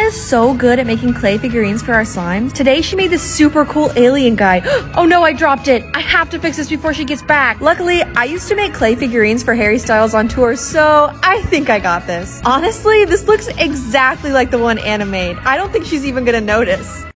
is so good at making clay figurines for our slimes. Today, she made this super cool alien guy. Oh no, I dropped it. I have to fix this before she gets back. Luckily, I used to make clay figurines for Harry Styles on tour, so I think I got this. Honestly, this looks exactly like the one Anna made. I don't think she's even gonna notice.